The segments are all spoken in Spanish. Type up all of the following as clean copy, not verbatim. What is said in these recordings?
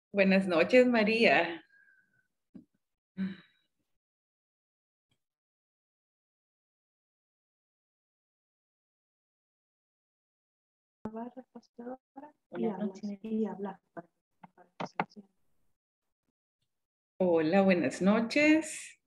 Buenas noches, María. Y hablar. Hola, buenas noches.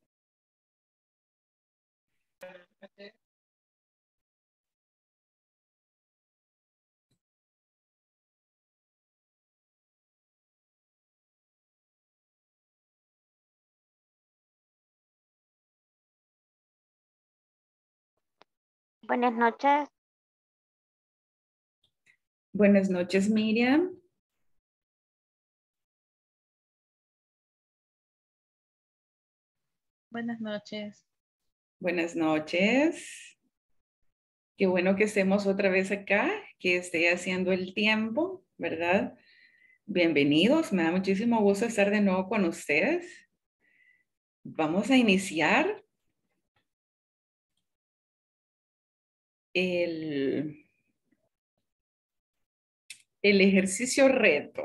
Buenas noches. Buenas noches, Miriam. Buenas noches. Buenas noches. Qué bueno que estemos otra vez acá, que esté haciendo el tiempo, ¿verdad? Bienvenidos, me da muchísimo gusto estar de nuevo con ustedes. Vamos a iniciar el ejercicio reto.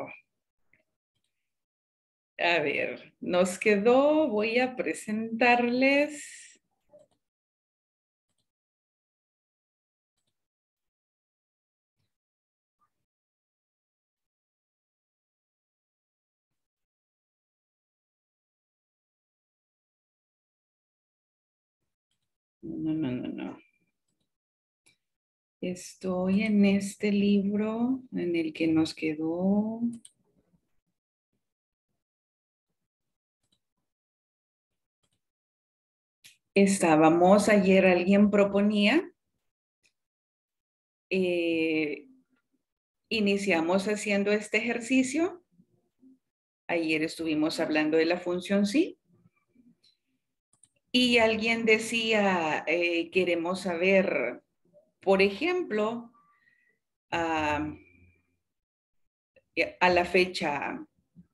A ver, nos quedó, voy a presentarles. No. Estoy en este libro en el que nos quedó. Estábamos ayer, alguien proponía, iniciamos haciendo este ejercicio. Ayer estuvimos hablando de la función sí. Y alguien decía, queremos saber, por ejemplo, a la fecha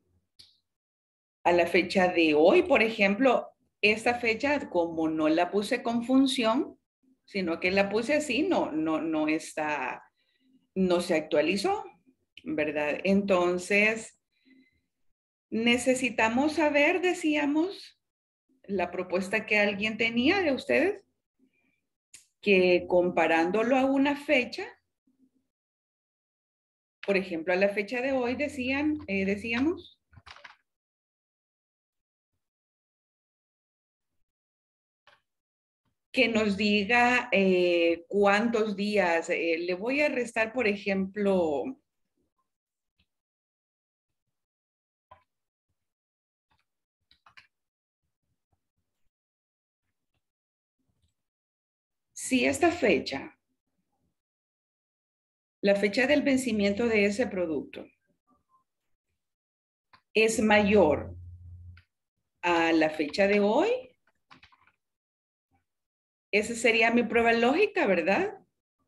de hoy, por ejemplo, esta fecha, como no la puse con función, sino que la puse así, no está, no se actualizó, ¿verdad? Entonces, necesitamos saber, decíamos, la propuesta que alguien tenía de ustedes, que comparándolo a una fecha, por ejemplo, a la fecha de hoy decíamos, que nos diga cuántos días. Le voy a restar, por ejemplo, si esta fecha, la fecha del vencimiento de ese producto, es mayor a la fecha de hoy, esa sería mi prueba lógica, ¿verdad?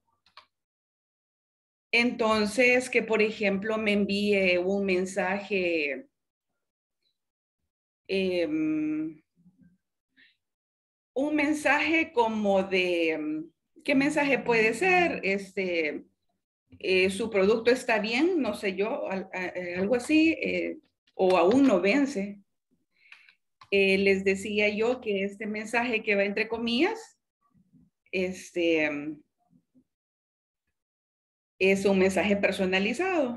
Entonces, que por ejemplo me envíe un mensaje, como de, ¿qué mensaje puede ser? Su producto está bien, no sé yo, algo así, o aún no vence. Les decía yo que este mensaje que va entre comillas, es un mensaje personalizado.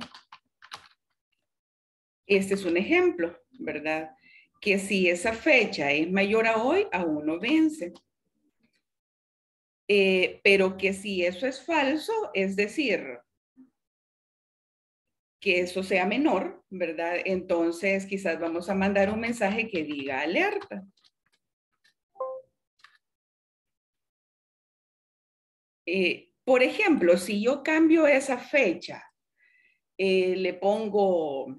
Este es un ejemplo, ¿verdad? Que si esa fecha es mayor a hoy, aún no vence. Pero que si eso es falso, es decir, que eso sea menor, ¿verdad? Entonces quizás vamos a mandar un mensaje que diga alerta. Por ejemplo, si yo cambio esa fecha, le pongo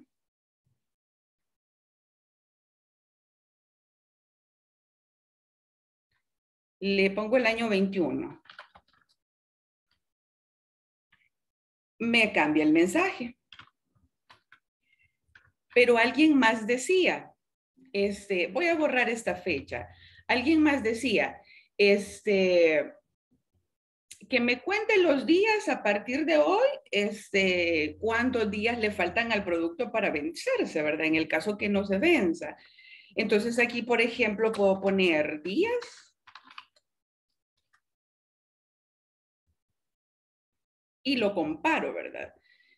el año 21. Me cambia el mensaje. Pero alguien más decía, voy a borrar esta fecha. Alguien más decía, que me cuente los días a partir de hoy, cuántos días le faltan al producto para vencerse, ¿verdad? En el caso que no se venza. Entonces aquí, por ejemplo, puedo poner días. Y lo comparo, ¿verdad?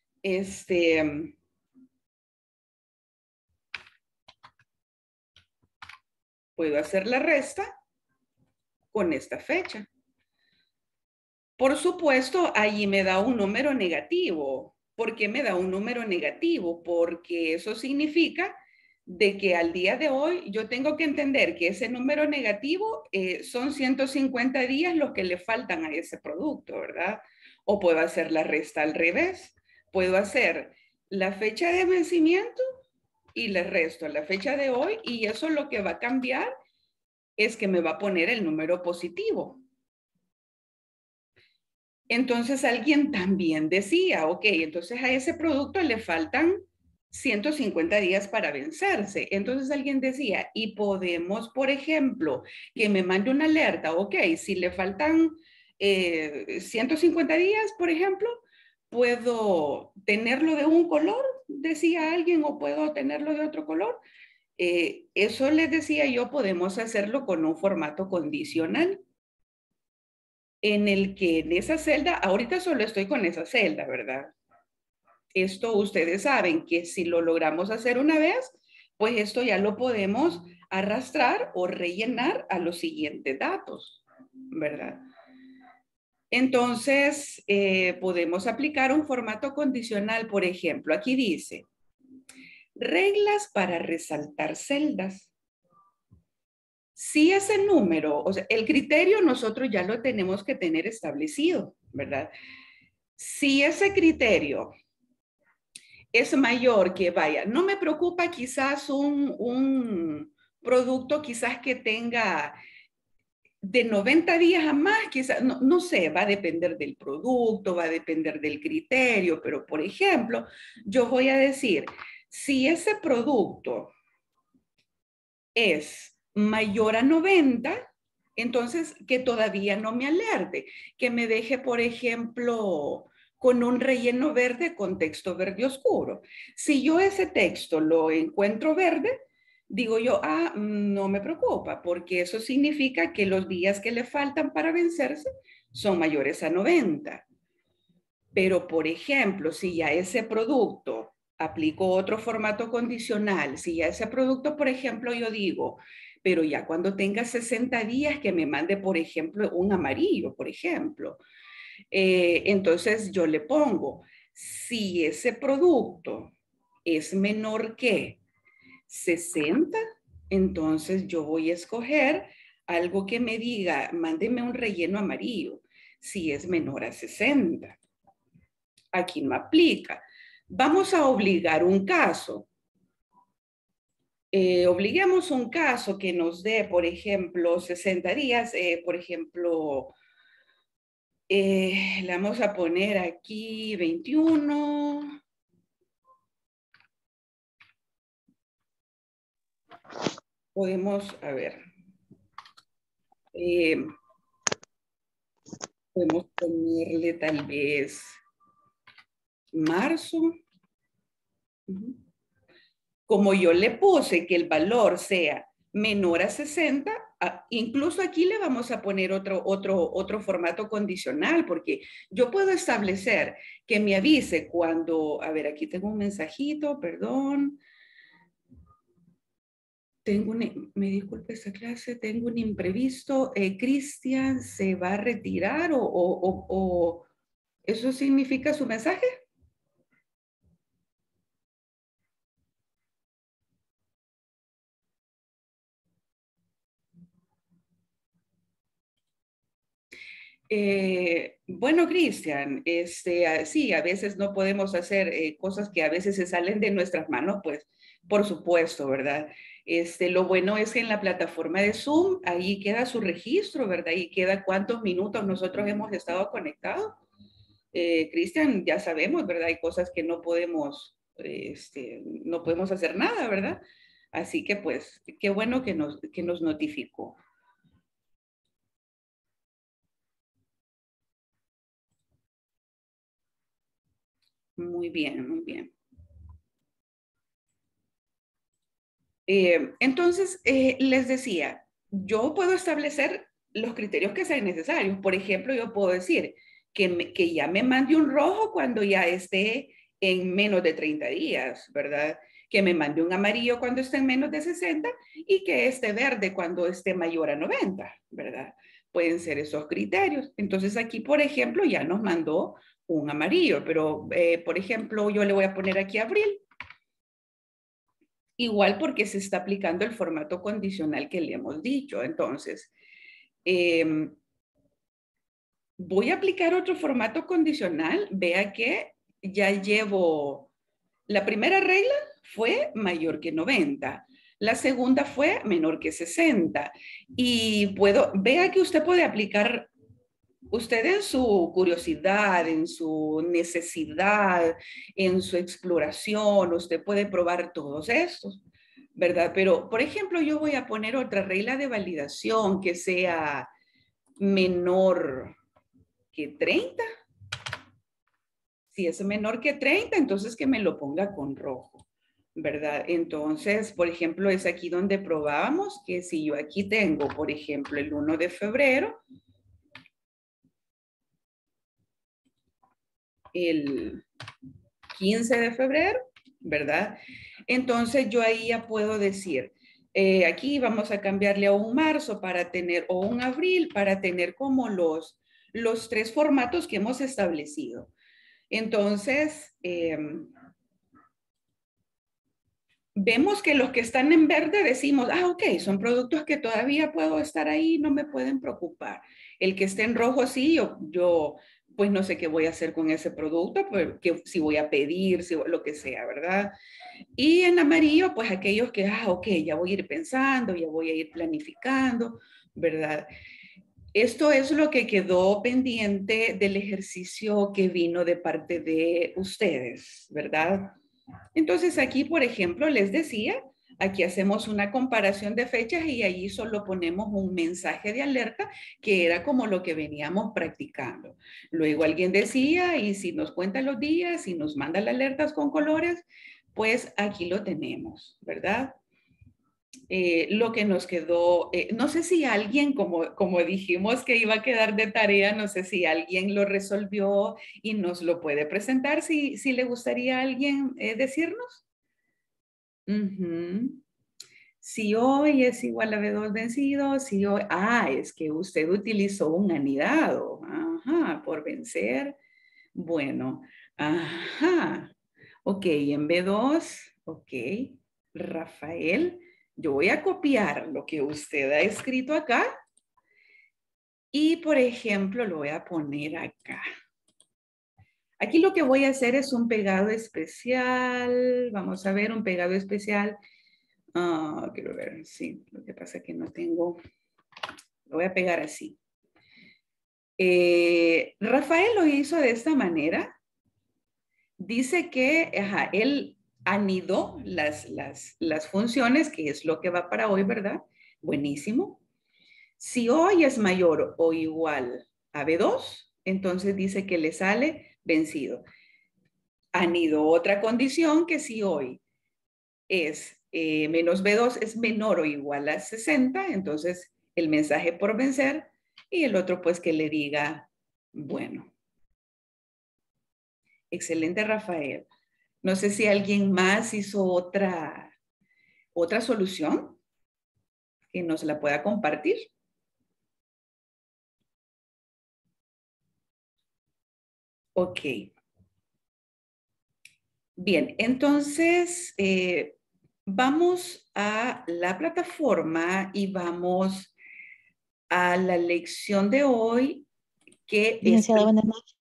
Puedo hacer la resta con esta fecha. Por supuesto, allí me da un número negativo. ¿Por qué me da un número negativo? Porque eso significa de que al día de hoy yo tengo que entender que ese número negativo son 150 días los que le faltan a ese producto, ¿verdad? O puedo hacer la resta al revés. Puedo hacer la fecha de vencimiento y le resto la fecha de hoy y eso lo que va a cambiar es que me va a poner el número positivo. Entonces alguien también decía, ok, entonces a ese producto le faltan 150 días para vencerse. Entonces alguien decía, y podemos, por ejemplo, que me mande una alerta, ok, si le faltan 150 días, por ejemplo, puedo tenerlo de un color, decía alguien, o puedo tenerlo de otro color. Eso les decía yo, podemos hacerlo con un formato condicional en el que en esa celda, ahorita solo estoy con esa celda, ¿verdad? Esto ustedes saben que si lo logramos hacer una vez, pues esto ya lo podemos arrastrar o rellenar a los siguientes datos, ¿verdad? Entonces, podemos aplicar un formato condicional, por ejemplo, aquí dice, reglas para resaltar celdas. Si ese número, o sea, el criterio nosotros ya lo tenemos que tener establecido, ¿verdad? Si ese criterio es mayor que, vaya, no me preocupa quizás un producto quizás que tenga de 90 días a más, quizás, no sé, va a depender del producto, va a depender del criterio, pero por ejemplo, yo voy a decir, si ese producto es mayor a 90, entonces que todavía no me alerte, que me deje, por ejemplo, con un relleno verde con texto verde oscuro. Si yo ese texto lo encuentro verde, digo yo, no me preocupa, porque eso significa que los días que le faltan para vencerse son mayores a 90. Pero, por ejemplo, si ya ese producto aplico otro formato condicional, si ya ese producto, por ejemplo, yo digo, pero ya cuando tenga 60 días que me mande, por ejemplo, un amarillo, por ejemplo, entonces yo le pongo, si ese producto es menor que 60, entonces yo voy a escoger algo que me diga, mándeme un relleno amarillo, si es menor a 60. Aquí no aplica. Vamos a obligar un caso. Obliguemos un caso que nos dé, por ejemplo, 60 días, por ejemplo, le vamos a poner aquí 21. Podemos, a ver, podemos ponerle tal vez marzo. Como yo le puse que el valor sea menor a 60, incluso aquí le vamos a poner otro formato condicional, porque yo puedo establecer que me avise cuando, a ver, aquí tengo un mensajito, perdón. Me disculpe esta clase, tengo un imprevisto. Cristian se va a retirar o ¿eso significa su mensaje? Bueno, Cristian, sí, a veces no podemos hacer cosas que a veces se salen de nuestras manos, pues por supuesto, ¿verdad? Lo bueno es que en la plataforma de Zoom, ahí queda su registro, ¿verdad? Ahí queda cuántos minutos nosotros hemos estado conectados. Cristian, ya sabemos, ¿verdad? Hay cosas que no podemos, no podemos hacer nada, ¿verdad? Así que pues, qué bueno que nos notificó. Muy bien, muy bien. Entonces, les decía, yo puedo establecer los criterios que sean necesarios. Por ejemplo, yo puedo decir que ya me mande un rojo cuando ya esté en menos de 30 días, ¿verdad? Que me mande un amarillo cuando esté en menos de 60 y que esté verde cuando esté mayor a 90, ¿verdad? Pueden ser esos criterios. Entonces aquí, por ejemplo, ya nos mandó un amarillo, pero por ejemplo, yo le voy a poner aquí abril. Igual porque se está aplicando el formato condicional que le hemos dicho. Entonces, voy a aplicar otro formato condicional. Vea que ya llevo, la primera regla fue mayor que 90. La segunda fue menor que 60. Y vea que usted puede aplicar, usted en su curiosidad, en su necesidad, en su exploración, usted puede probar todos estos, ¿verdad? Pero, por ejemplo, yo voy a poner otra regla de validación que sea menor que 30. Si es menor que 30, entonces que me lo ponga con rojo, ¿verdad? Entonces, por ejemplo, es aquí donde probábamos que si yo aquí tengo, por ejemplo, el 1 de febrero, el 15 de febrero, ¿verdad? Entonces yo ahí ya puedo decir, aquí vamos a cambiarle a un marzo para tener, o un abril para tener como los tres formatos que hemos establecido. Entonces, vemos que los que están en verde decimos, ok, son productos que todavía puedo estar ahí, no me pueden preocupar. El que esté en rojo, sí, yo pues no sé qué voy a hacer con ese producto, pues, si voy a pedir, si lo que sea, ¿verdad? Y en amarillo, pues aquellos que, ok, ya voy a ir pensando, ya voy a ir planificando, ¿verdad? Esto es lo que quedó pendiente del ejercicio que vino de parte de ustedes, ¿verdad? Entonces aquí, por ejemplo, les decía, aquí hacemos una comparación de fechas y allí solo ponemos un mensaje de alerta que era como lo que veníamos practicando. Luego alguien decía, y si nos cuenta los días, y nos manda las alertas con colores, pues aquí lo tenemos, ¿verdad? Lo que nos quedó, no sé si alguien, como dijimos que iba a quedar de tarea, no sé si alguien lo resolvió y nos lo puede presentar, si le gustaría a alguien decirnos. Ujú. Si hoy es igual a B2 vencido, si hoy, es que usted utilizó un anidado, ajá, por vencer. Bueno, ajá, ok, en B2, ok, Rafael, yo voy a copiar lo que usted ha escrito acá y, por ejemplo, lo voy a poner acá. Aquí lo que voy a hacer es un pegado especial. Vamos a ver un pegado especial. Quiero ver, sí, lo que pasa es que no tengo, lo voy a pegar así. Rafael lo hizo de esta manera. Dice que él anidó las funciones, que es lo que va para hoy, ¿verdad? Buenísimo. Si hoy es mayor o igual a B2, entonces dice que le sale vencido. Anidó otra condición que si hoy es menos B2 es menor o igual a 60, entonces el mensaje por vencer y el otro pues que le diga, bueno. Excelente, Rafael. No sé si alguien más hizo otra solución que nos la pueda compartir. Ok. Bien, entonces vamos a la plataforma y vamos a la lección de hoy que Licenciada, es... buenas noches.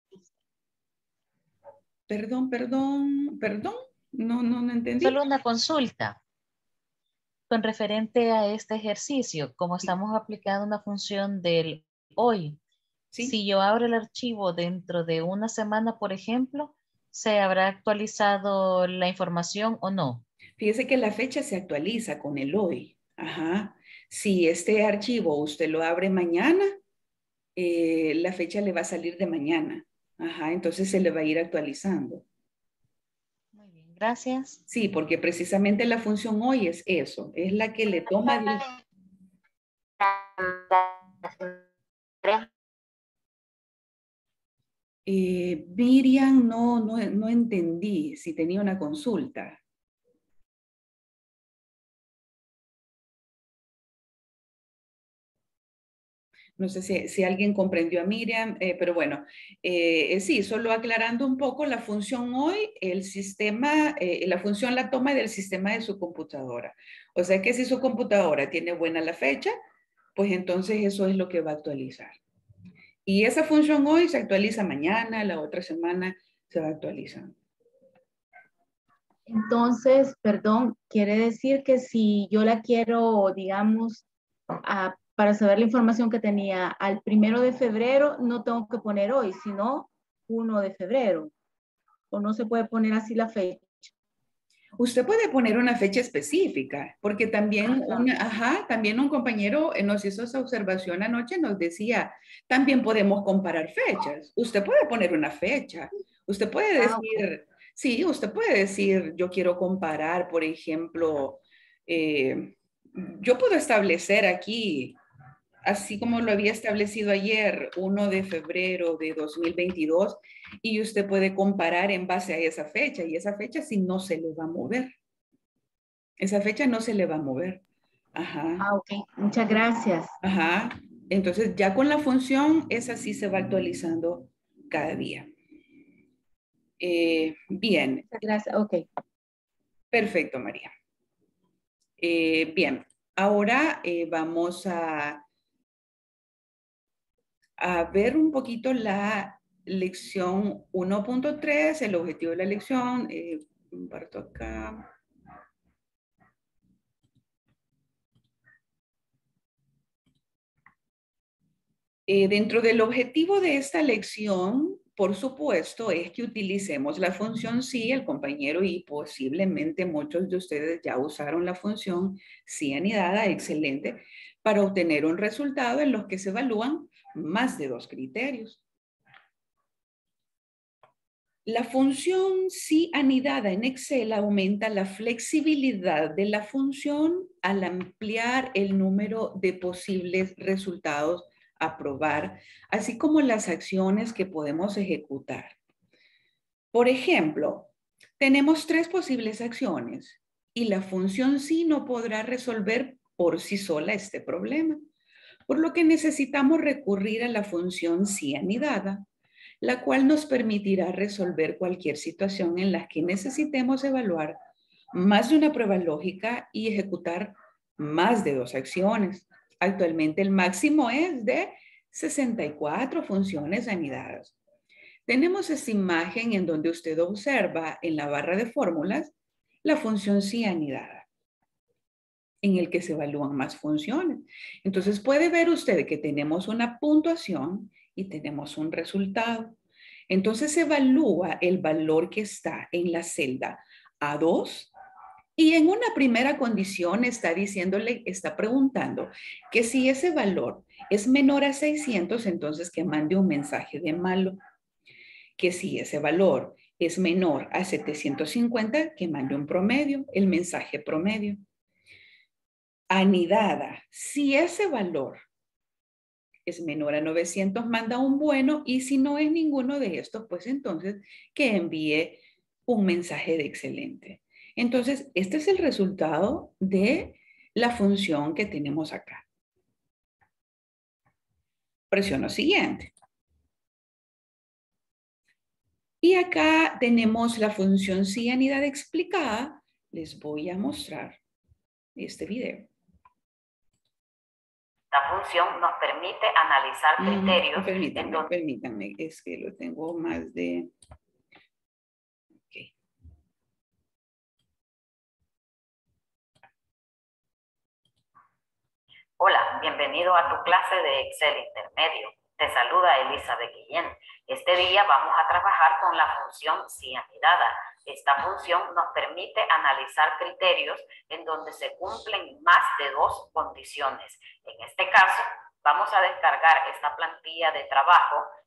Perdón. No entendí. Solo una consulta con referente a este ejercicio. Como estamos aplicando una función del hoy, Sí. si yo abro el archivo dentro de una semana, por ejemplo, ¿se habrá actualizado la información o no? Fíjese que la fecha se actualiza con el hoy. Ajá. Si este archivo usted lo abre mañana, la fecha le va a salir de mañana. Ajá, entonces se le va a ir actualizando. Gracias. Sí, porque precisamente la función hoy es eso, es la que le toma... Miriam, no entendí si tenía una consulta. No sé si alguien comprendió a Miriam, pero bueno, sí, solo aclarando un poco la función hoy, el sistema, la función la toma del sistema de su computadora. O sea que si su computadora tiene buena la fecha, pues entonces eso es lo que va a actualizar. Y esa función hoy se actualiza mañana, la otra semana se va actualizando. Entonces, perdón, quiere decir que si yo la quiero, digamos, para saber la información que tenía al 1 de febrero, no tengo que poner hoy, sino 1 de febrero. O no se puede poner así la fecha. Usted puede poner una fecha específica, porque también, también un compañero nos hizo esa observación anoche, nos decía, también podemos comparar fechas. Usted puede poner una fecha. Usted puede decir, okay. Sí, usted puede decir, yo quiero comparar, por ejemplo, yo puedo establecer aquí, así como lo había establecido ayer, 1 de febrero de 2022, y usted puede comparar en base a esa fecha, y esa fecha sí no se le va a mover. Esa fecha no se le va a mover. Ajá. Ok. Muchas gracias. Ajá. Entonces, ya con la función, esa sí se va actualizando cada día. Bien. Muchas gracias. Ok. Perfecto, María. Bien. Ahora vamos a ver un poquito la lección 1.3, el objetivo de la lección. Comparto acá. Dentro del objetivo de esta lección, por supuesto, es que utilicemos la función sí, el compañero y posiblemente muchos de ustedes ya usaron la función sí anidada, excelente, para obtener un resultado en los que se evalúan más de 2 criterios. La función sí anidada en Excel aumenta la flexibilidad de la función al ampliar el número de posibles resultados a probar, así como las acciones que podemos ejecutar. Por ejemplo, tenemos 3 posibles acciones y la función sí no podrá resolver por sí sola este problema, por lo que necesitamos recurrir a la función sí anidada, la cual nos permitirá resolver cualquier situación en la que necesitemos evaluar más de una prueba lógica y ejecutar más de 2 acciones. Actualmente el máximo es de 64 funciones anidadas. Tenemos esta imagen en donde usted observa en la barra de fórmulas la función sí anidada, en el que se evalúan más funciones. Entonces puede ver usted que tenemos una puntuación y tenemos un resultado. Entonces se evalúa el valor que está en la celda A2 y en una primera condición está diciéndole, está preguntando que si ese valor es menor a 600, entonces que mande un mensaje de malo. Que si ese valor es menor a 750, que mande un promedio, el mensaje promedio. Anidada, si ese valor es menor a 900, manda un bueno, y si no es ninguno de estos, pues entonces que envíe un mensaje de excelente. Entonces, este es el resultado de la función que tenemos acá. Presiono siguiente. Y acá tenemos la función sí anidada explicada. Les voy a mostrar este video. La función nos permite analizar criterios. Permítanme, es que lo tengo más de... Okay. Hola, bienvenido a tu clase de Excel intermedio. Te saluda Elizabeth Guillén. Este día vamos a trabajar con la función sí anidada. Esta función nos permite analizar criterios en donde se cumplen más de 2 condiciones. En este caso, vamos a descargar esta plantilla de trabajo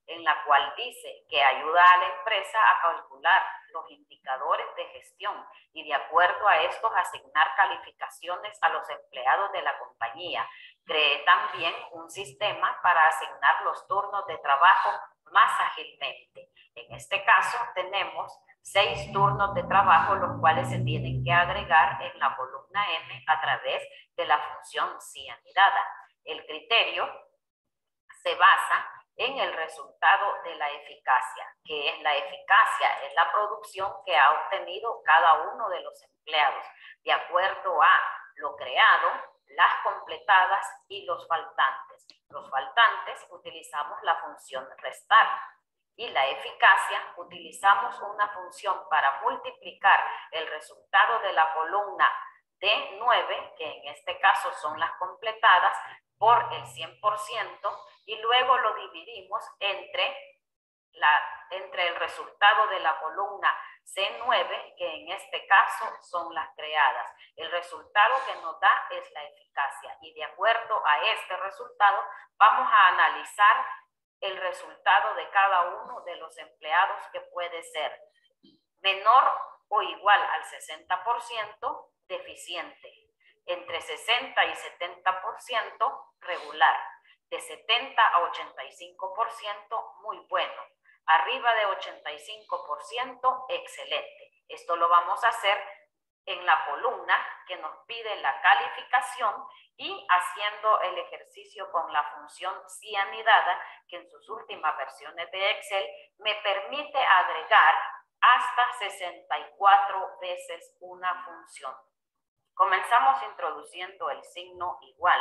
en la cual dice que ayuda a la empresa a calcular los indicadores de gestión y de acuerdo a estos asignar calificaciones a los empleados de la compañía. Cree también un sistema para asignar los turnos de trabajo más ágilmente. En este caso tenemos 6 turnos de trabajo, los cuales se tienen que agregar en la columna M a través de la función si anidada. El criterio se basa en el resultado de la eficacia. ¿Qué es la eficacia? Es la producción que ha obtenido cada uno de los empleados, de acuerdo a lo creado, las completadas y los faltantes. Los faltantes utilizamos la función restar. Y la eficacia, utilizamos una función para multiplicar el resultado de la columna D9, que en este caso son las completadas, por el 100% y luego lo dividimos entre el resultado de la columna C9, que en este caso son las creadas. El resultado que nos da es la eficacia y de acuerdo a este resultado vamos a analizar el resultado de cada uno de los empleados, que puede ser menor o igual al 60%, deficiente, entre 60 y 70% regular, de 70 a 85% muy bueno, arriba de 85% excelente. Esto lo vamos a hacer en la columna que nos pide la calificación y haciendo el ejercicio con la función si anidada, que en sus últimas versiones de Excel me permite agregar hasta 64 veces una función. Comenzamos introduciendo el signo igual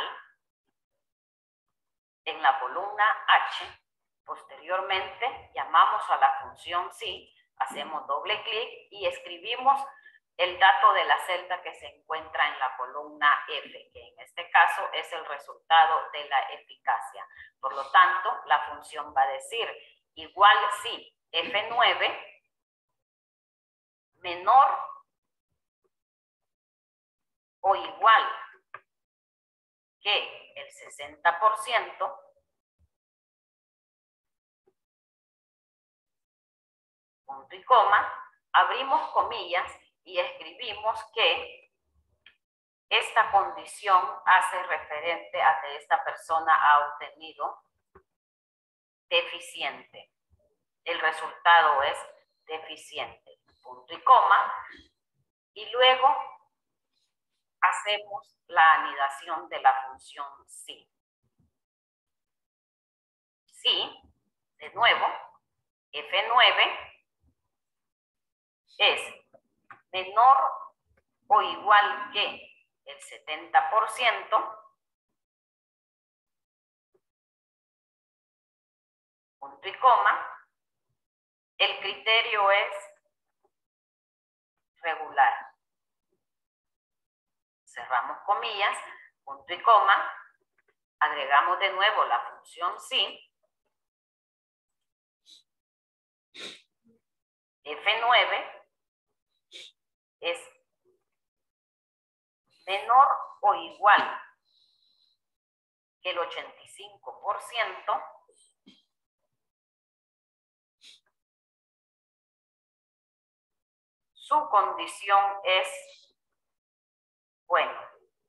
en la columna H. Posteriormente llamamos a la función si, hacemos doble clic y escribimos el dato de la celda que se encuentra en la columna F, que en este caso es el resultado de la eficacia. Por lo tanto, la función va a decir igual si F9 menor o igual que el 60%, punto y coma, abrimos comillas y escribimos que esta condición hace referente a que esta persona ha obtenido deficiente. El resultado es deficiente, punto y coma, y luego hacemos la anidación de la función si. Si, de nuevo, F9 es menor o igual que el 70%, punto y coma, el criterio es regular. Cerramos comillas, punto y coma, agregamos de nuevo la función si, F9 es menor o igual que el 85%, su condición es bueno.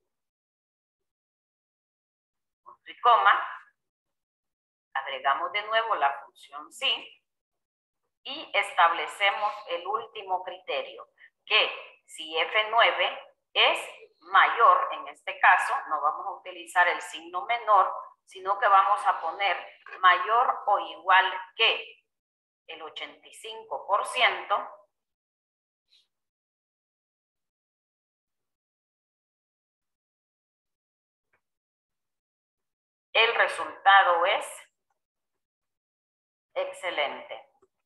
Punto y coma, agregamos de nuevo la función si y establecemos el último criterio, que si F9 es mayor, en este caso no vamos a utilizar el signo menor, sino que vamos a poner mayor o igual que el 85%, el resultado es excelente.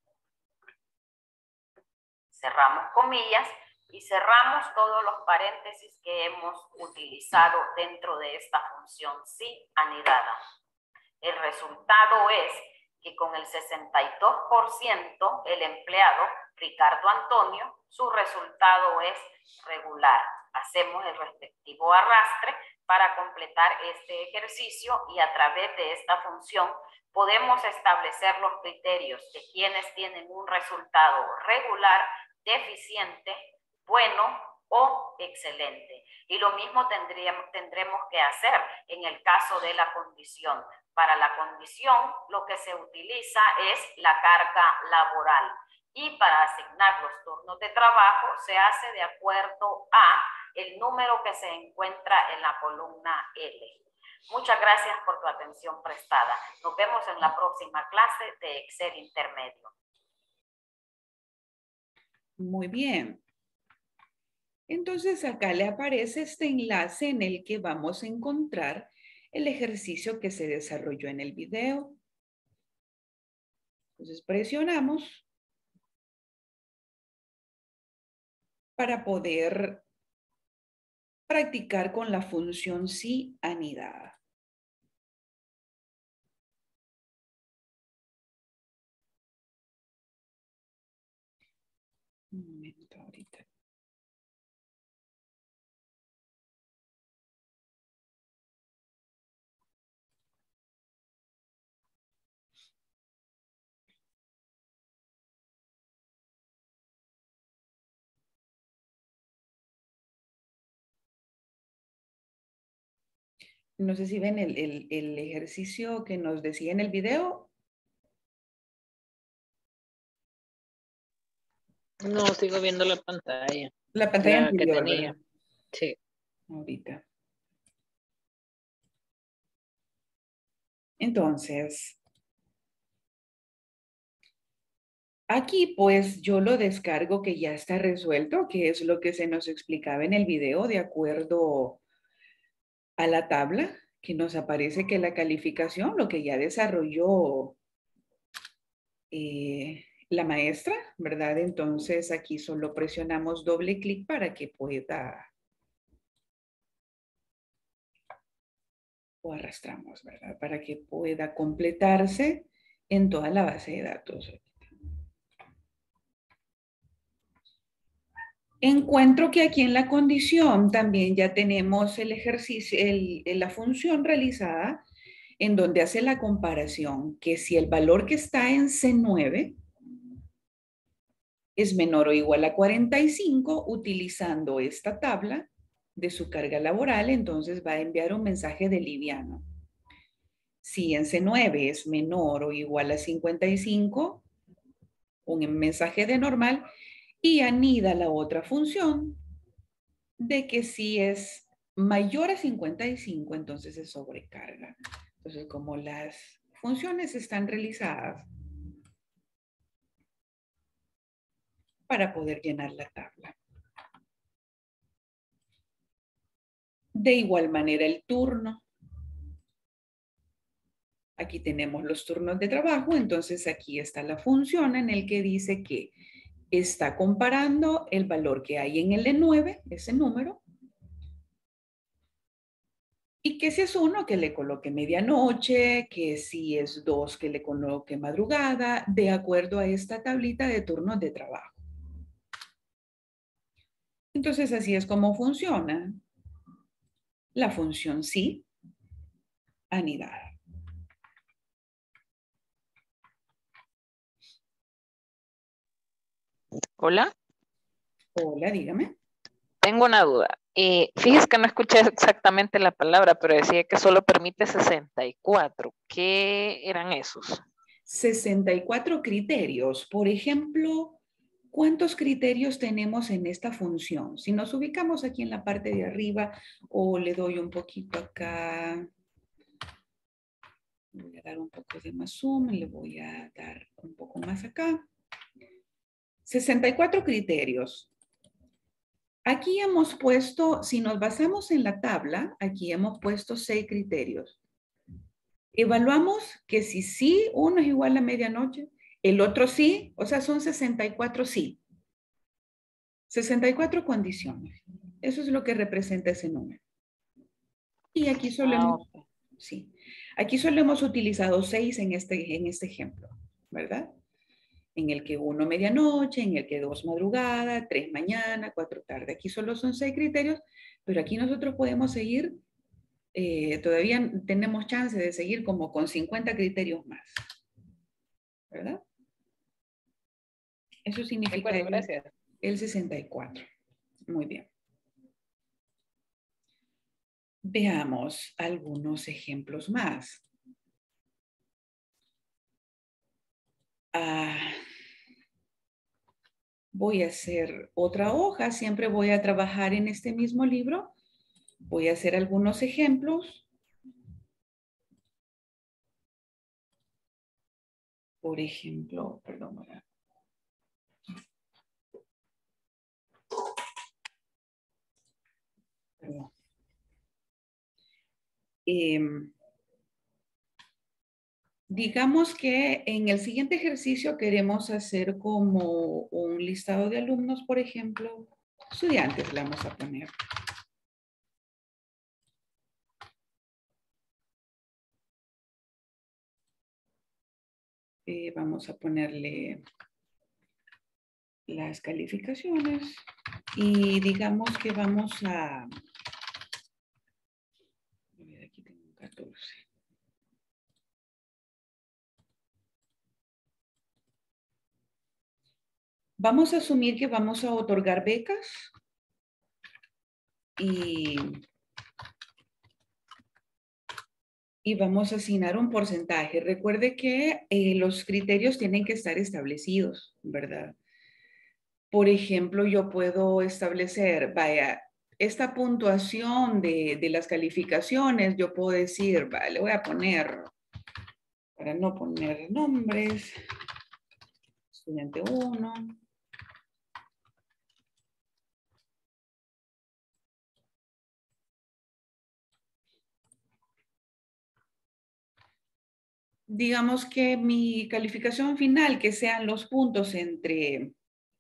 Cerramos comillas y cerramos todos los paréntesis que hemos utilizado dentro de esta función si anidada. El resultado es que con el 62% el empleado Ricardo Antonio, su resultado es regular. Hacemos el respectivo arrastre para completar este ejercicio y a través de esta función podemos establecer los criterios de quienes tienen un resultado regular, deficiente, bueno o excelente. Y lo mismo tendremos que hacer en el caso de la condición. Para la condición, lo que se utiliza es la carga laboral. Y para asignar los turnos de trabajo se hace de acuerdo a el número que se encuentra en la columna L. Muchas gracias por tu atención prestada. Nos vemos en la próxima clase de Excel Intermedio. Muy bien. Entonces acá le aparece este enlace en el que vamos a encontrar el ejercicio que se desarrolló en el video. Entonces presionamos para poder practicar con la función sí anidada. Un momento ahorita. No sé si ven el ejercicio que nos decía en el video. No, sigo viendo la pantalla. La pantalla La que anterior, tenía. ¿verdad? Sí. Ahorita. Entonces, aquí pues yo lo descargo que ya está resuelto, que es lo que se nos explicaba en el video de acuerdo a la tabla que nos aparece que la calificación, lo que ya desarrolló la maestra, ¿verdad? Entonces aquí solo presionamos doble clic para que pueda, o arrastramos, ¿verdad? Para que pueda completarse en toda la base de datos. Encuentro que aquí en la condición también ya tenemos el ejercicio, la función realizada en donde hace la comparación que si el valor que está en C9 es menor o igual a 45, utilizando esta tabla de su carga laboral, entonces va a enviar un mensaje de liviano. Si en C9 es menor o igual a 55, un mensaje de normal, y anida la otra función de que si es mayor a 55, entonces se sobrecarga. Entonces, como las funciones están realizadas para poder llenar la tabla. De igual manera, el turno. Aquí tenemos los turnos de trabajo, entonces aquí está la función en el que dice que está comparando el valor que hay en el E9, ese número, y que si es 1, que le coloque medianoche, que si es 2, que le coloque madrugada, de acuerdo a esta tablita de turnos de trabajo. Entonces así es como funciona la función sí anidada. Hola. Hola, dígame. Tengo una duda. Fíjese que no escuché exactamente la palabra, pero decía que solo permite 64. ¿Qué eran esos? 64 criterios. Por ejemplo, ¿cuántos criterios tenemos en esta función? Si nos ubicamos aquí en la parte de arriba o le doy un poquito acá, voy a dar un poco de más zoom, le voy a dar un poco más acá. 64 criterios. Aquí hemos puesto, si nos basamos en la tabla, aquí hemos puesto 6 criterios. Evaluamos que si sí, uno es igual a medianoche, el otro sí, o sea, son 64 sí. 64 condiciones. Eso es lo que representa ese número. Y aquí solo hemos, sí, aquí solo hemos utilizado 6 en este ejemplo, ¿verdad? En el que 1 medianoche, en el que 2 madrugada, 3 mañana, 4 tarde. Aquí solo son 6 criterios, pero aquí nosotros podemos seguir todavía tenemos chance de seguir como con 50 criterios más. ¿Verdad? Eso significa el 64. Muy bien. Veamos algunos ejemplos más. Voy a hacer otra hoja. Siempre voy a trabajar en este mismo libro. Voy a hacer algunos ejemplos. Por ejemplo, perdón. Digamos que en el siguiente ejercicio queremos hacer como un listado de alumnos, por ejemplo, estudiantes le vamos a poner. Vamos a ponerle las calificaciones y digamos que vamos a... Aquí tengo 14. Vamos a asumir que vamos a otorgar becas y vamos a asignar un porcentaje. Recuerde que los criterios tienen que estar establecidos, ¿verdad? Por ejemplo, yo puedo establecer, vaya, esta puntuación de las calificaciones, yo puedo decir, vale, le voy a poner, para no poner nombres, estudiante 1. Digamos que mi calificación final, que sean los puntos entre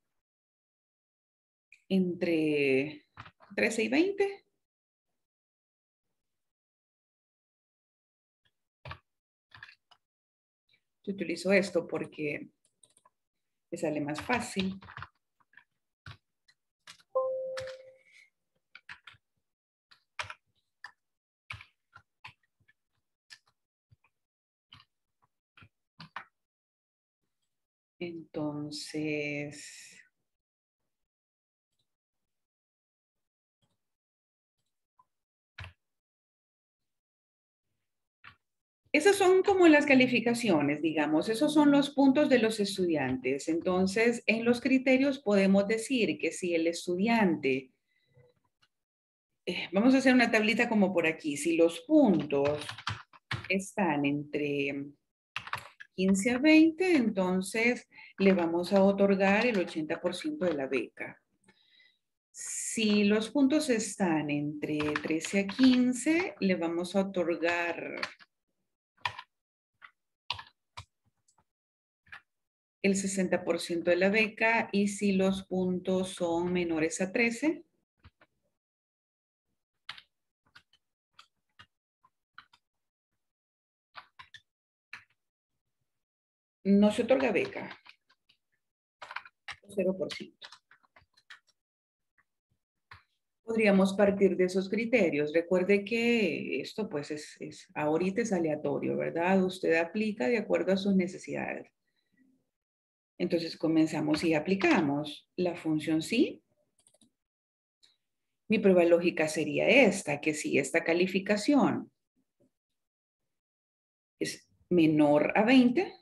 13 y 20. Yo utilizo esto porque me sale más fácil. Entonces, esas son como las calificaciones, digamos, esos son los puntos de los estudiantes. Entonces, en los criterios podemos decir que si el estudiante, vamos a hacer una tablita como por aquí, si los puntos están entre 15 a 20, entonces le vamos a otorgar el 80% de la beca. Si los puntos están entre 13 a 15, le vamos a otorgar el 60% de la beca, y si los puntos son menores a 13, no se otorga beca, 0%. Podríamos partir de esos criterios. Recuerde que esto pues ahorita es aleatorio, ¿verdad? Usted aplica de acuerdo a sus necesidades. Entonces comenzamos y aplicamos la función sí. Mi prueba lógica sería esta, que si esta calificación es menor a 20,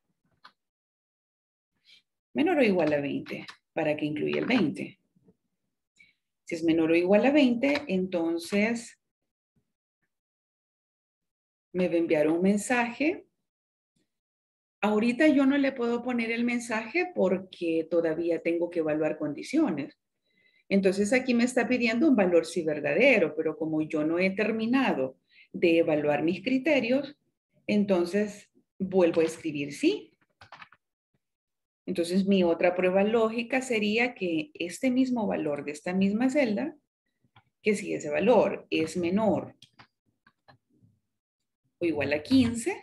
menor o igual a 20, para que incluya el 20. Si es menor o igual a 20, entonces me va a enviar un mensaje. Ahorita yo no le puedo poner el mensaje porque todavía tengo que evaluar condiciones. Entonces aquí me está pidiendo un valor sí verdadero, pero como yo no he terminado de evaluar mis criterios, entonces vuelvo a escribir sí. Entonces mi otra prueba lógica sería que este mismo valor de esta misma celda, que si ese valor es menor o igual a 15,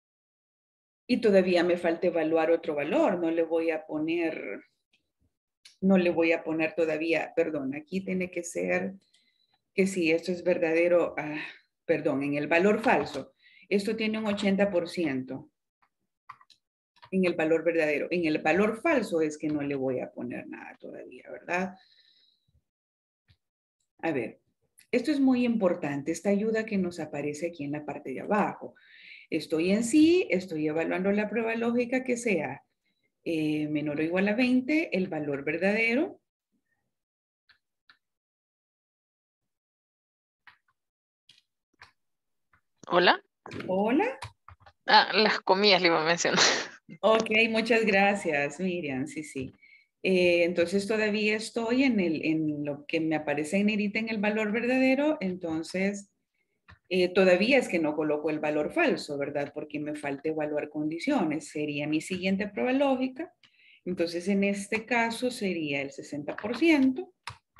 y todavía me falta evaluar otro valor, no le voy a poner no le voy a poner todavía, perdón, aquí tiene que ser que si esto es verdadero, perdón, en el valor falso, esto tiene un 80% en el valor verdadero. En el valor falso es que no le voy a poner nada todavía, ¿verdad? A ver, esto es muy importante, esta ayuda que nos aparece aquí en la parte de abajo. Estoy en sí, estoy evaluando la prueba lógica que sea menor o igual a 20, el valor verdadero. Hola. Hola. Las comillas le iba a mencionar. Ok, muchas gracias, Miriam. Sí, sí. Entonces todavía estoy en lo que me aparece en negrita en el valor verdadero, entonces todavía es que no coloco el valor falso, ¿verdad? Porque me falta evaluar condiciones. Sería mi siguiente prueba lógica. Entonces en este caso sería el 60%.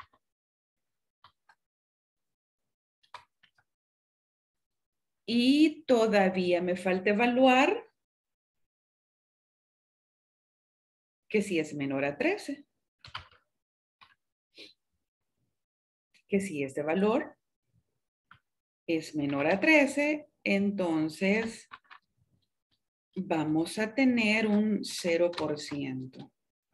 Y todavía me falta evaluar que si es menor a 13. Que si este valor es menor a 13, entonces vamos a tener un 0%.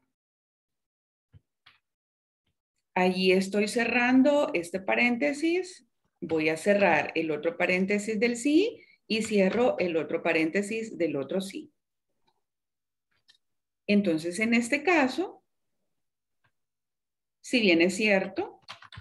Allí estoy cerrando este paréntesis. Voy a cerrar el otro paréntesis del sí y cierro el otro paréntesis del otro sí. Entonces, en este caso, si bien es cierto,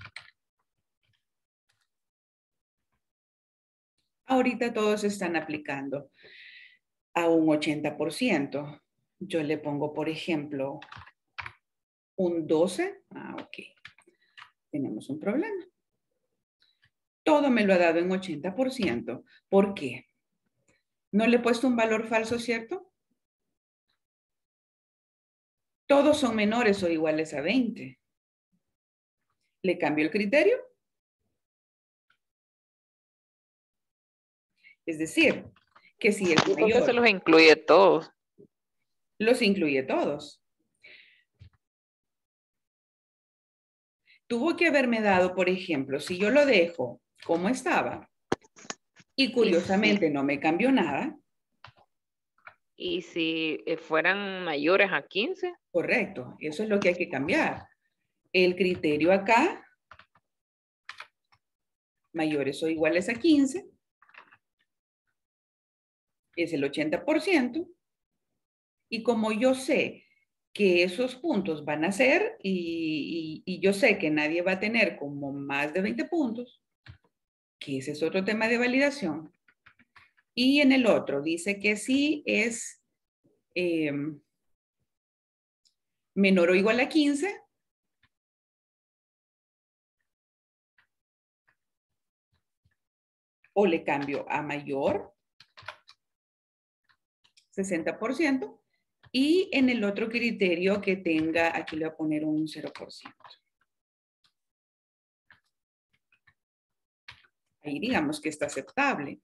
ahorita todos están aplicando a un 80%. Yo le pongo, por ejemplo, un 12. Ok. Tenemos un problema. Todo me lo ha dado en 80%. ¿Por qué? No le he puesto un valor falso, ¿cierto? Todos son menores o iguales a 20. ¿Le cambio el criterio? Es decir, que si es Porque mayor, se los incluye todos. los incluye todos. Tuvo que haberme dado, por ejemplo, si yo lo dejo como estaba y curiosamente no me cambió nada. Y si fueran mayores a 15. Correcto, eso es lo que hay que cambiar. El criterio acá, mayores o iguales a 15, es el 80%. Y como yo sé que esos puntos van a ser, y yo sé que nadie va a tener como más de 20 puntos, que ese es otro tema de validación. Y en el otro dice que sí es menor o igual a 15, o le cambio a mayor, 60%, y en el otro criterio que tenga, aquí le voy a poner un 0%. Ahí digamos que está aceptable.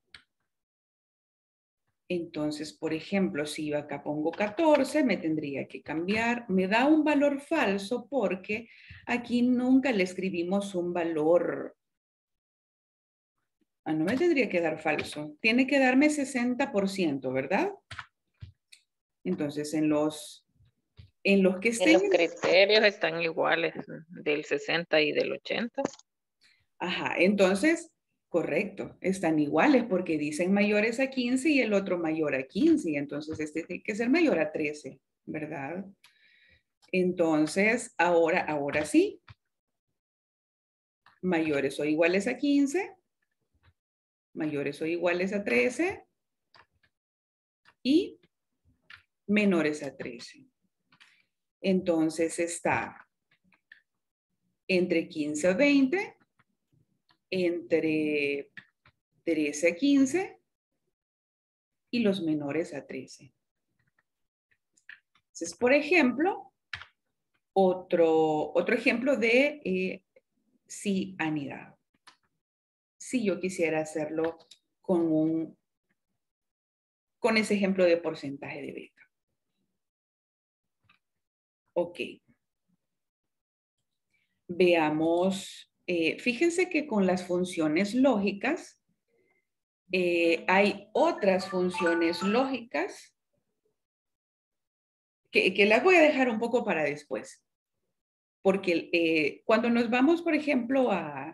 Entonces, por ejemplo, si yo acá pongo 14, me tendría que cambiar. Me da un valor falso porque aquí nunca le escribimos un valor. No me tendría que dar falso. Tiene que darme 60%, ¿verdad? Entonces, en los que estén... Los criterios están iguales, del 60 y del 80. Ajá, entonces, correcto, están iguales porque dicen mayores a 15 y el otro mayor a 15, y entonces este tiene que ser mayor a 13, ¿verdad? Entonces, ahora sí, mayores o iguales a 15, mayores o iguales a 13 y menores a 13. Entonces está entre 15 a 20, entre 13 a 15 y los menores a 13. Entonces, por ejemplo, otro ejemplo de si anidado. Si yo quisiera hacerlo con ese ejemplo de porcentaje de beca. Ok. veamos, fíjense que con las funciones lógicas, hay otras funciones lógicas que las voy a dejar un poco para después. Porque cuando nos vamos, por ejemplo,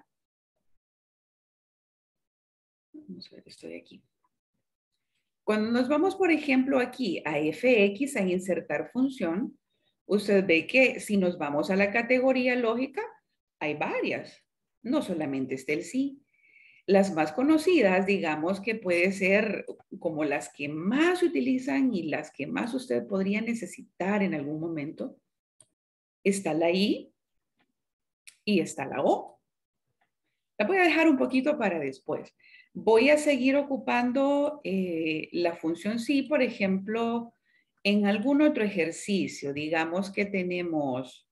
vamos a ver, estoy aquí. Cuando nos vamos, por ejemplo, aquí a fx, a insertar función, usted ve que si nos vamos a la categoría lógica, hay varias. No solamente está el sí. Las más conocidas, digamos que puede ser como las que más se utilizan y las que más usted podría necesitar en algún momento. Está la I y está la O. La voy a dejar un poquito para después. Voy a seguir ocupando la función sí, por ejemplo, en algún otro ejercicio. Digamos que tenemos,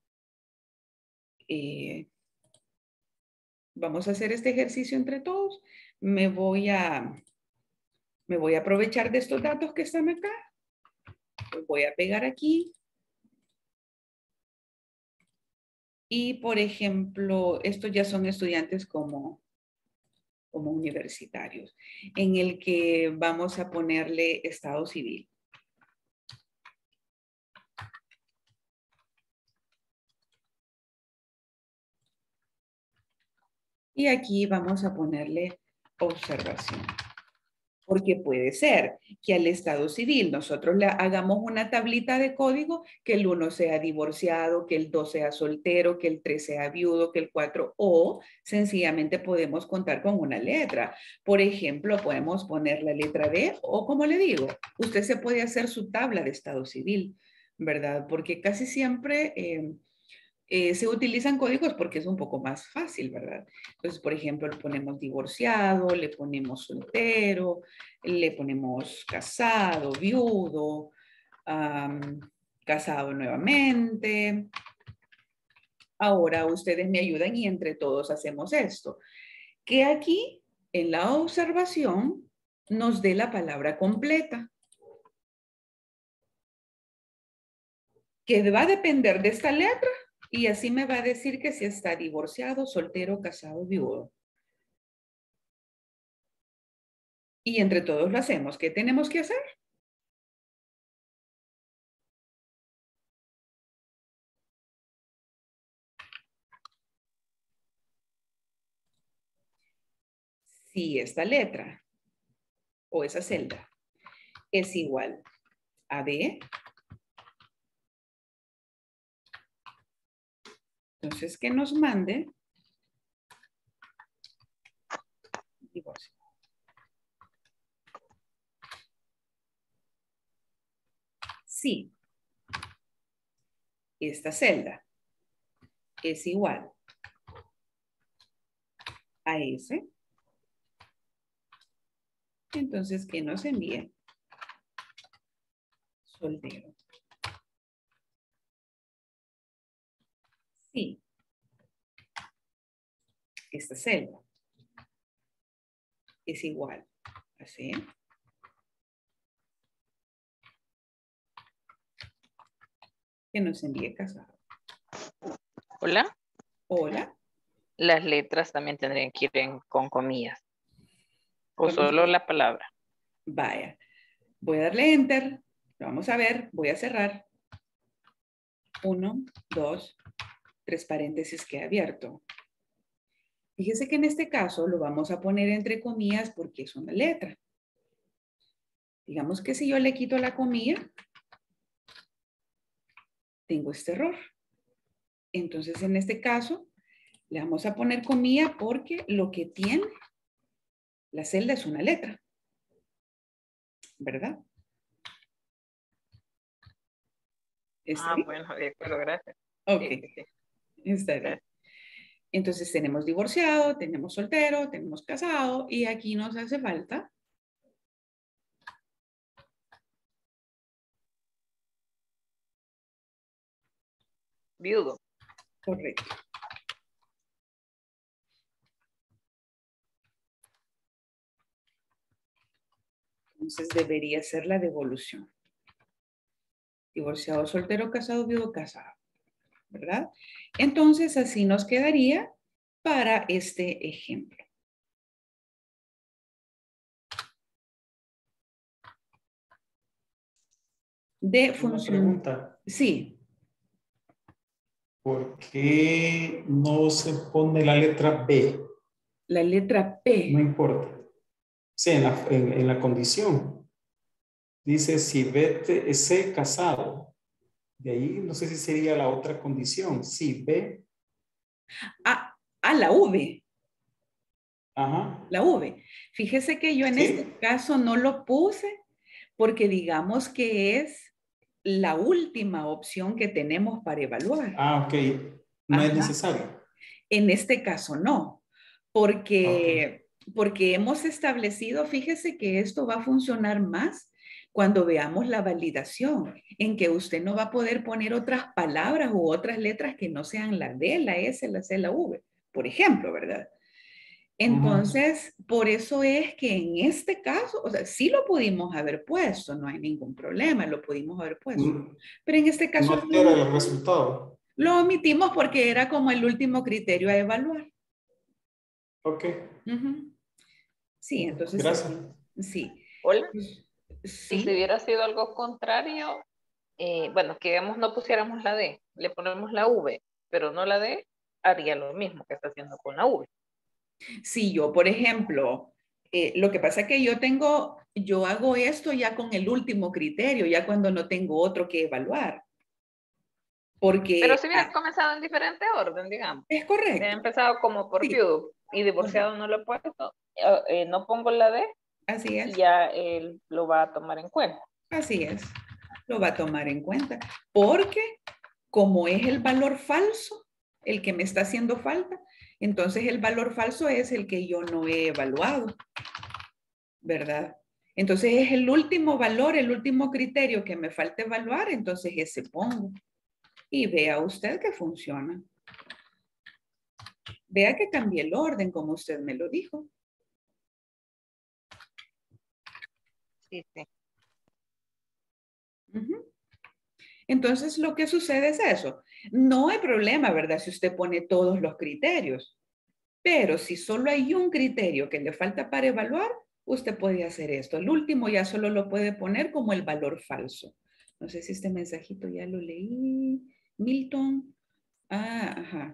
vamos a hacer este ejercicio entre todos. Me voy a aprovechar de estos datos que están acá. Los voy a pegar aquí. Y, por ejemplo, estos ya son estudiantes como universitarios, en el que vamos a ponerle estado civil. Y aquí vamos a ponerle observación. Porque puede ser que al estado civil nosotros le hagamos una tablita de código, que el 1 sea divorciado, que el 2 sea soltero, que el 3 sea viudo, que el 4, o sencillamente podemos contar con una letra. Por ejemplo, podemos poner la letra D, o como le digo, usted se puede hacer su tabla de estado civil, ¿verdad? Porque casi siempre se utilizan códigos porque es un poco más fácil, ¿verdad? Entonces, por ejemplo, le ponemos divorciado, le ponemos soltero, le ponemos casado, viudo, casado nuevamente. Ahora ustedes me ayudan y entre todos hacemos esto. Que aquí, en la observación, nos dé la palabra completa. Que va a depender de esta letra. Y así me va a decir que si está divorciado, soltero, casado, viudo. Y entre todos lo hacemos. ¿Qué tenemos que hacer? Si esta letra o esa celda es igual a D, entonces que nos mande divorcio. Si esta celda es igual a S, entonces que nos envíe soltero. Si esta celda es igual a C, que nos envíe casado. Hola. Hola. Las letras también tendrían que ir con comillas. O solo la palabra. Vaya. Voy a darle enter. Vamos a ver. Voy a cerrar. 1, 2, 3 paréntesis que he abierto. Fíjese que en este caso lo vamos a poner entre comillas porque es una letra. Digamos que si yo le quito la comilla, tengo este error. Entonces, en este caso, le vamos a poner comilla porque lo que tiene la celda es una letra. ¿Verdad? ¿Está bien? Bueno, de acuerdo, gracias. Ok, Sí. está bien. Entonces tenemos divorciado, tenemos soltero, tenemos casado y aquí nos hace falta Viudo. correcto. Entonces debería ser la devolución. Divorciado, soltero, casado, viudo, casado. ¿verdad? Entonces, así nos quedaría para este ejemplo. De función. Una pregunta. Sí. ¿Por qué no se pone la letra B? La letra P. No importa. Sí, en la condición. Dice si B C casado. De ahí no sé si sería la otra condición. Si B. La V. Ajá. La V. Fíjese que yo en Sí. este caso no lo puse porque digamos que es la última opción que tenemos para evaluar. Ah, ok. No Ajá. es necesario. En este caso no, porque hemos establecido, fíjese que esto va a funcionar más cuando veamos la validación, en que usted no va a poder poner otras palabras u otras letras que no sean la D, la S, la C, la V, por ejemplo, ¿verdad? Entonces, por eso es que en este caso, o sea, sí lo pudimos haber puesto, no hay ningún problema, lo pudimos haber puesto. Pero en este caso No altera el resultado. lo omitimos porque era como el último criterio a evaluar. Ok. Sí, entonces. Gracias. Sí. Hola. Sí. Y si hubiera sido algo contrario, bueno, que no pusiéramos la D, le ponemos la V, pero no la D, haría lo mismo que está haciendo con la V. Sí, yo, por ejemplo, lo que pasa es que yo hago esto ya con el último criterio, ya cuando no tengo otro que evaluar. Porque. Pero si hubiera comenzado en diferente orden, digamos. Es correcto. Hubiera empezado como por Sí. viudo y divorciado no lo he puesto, no pongo la D. Así es. Y ya él lo va a tomar en cuenta. Así es. Lo va a tomar en cuenta. Porque como es el valor falso, el que me está haciendo falta, entonces el valor falso es el que yo no he evaluado, ¿verdad? Entonces es el último valor, el último criterio que me falta evaluar, entonces ese pongo. Y vea usted que funciona. Vea que cambié el orden como usted me lo dijo. Sí, sí. Entonces lo que sucede es eso. No hay problema, ¿verdad? Si usted pone todos los criterios. Pero si solo hay un criterio que le falta para evaluar, usted puede hacer esto. El último ya solo lo puede poner como el valor falso. No sé si este mensajito ya lo leí. Milton. Ajá.